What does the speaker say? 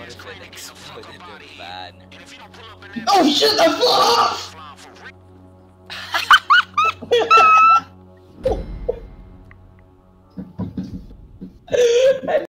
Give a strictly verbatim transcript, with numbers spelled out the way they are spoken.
Griffin exploded the van. Oh shit, I flew off!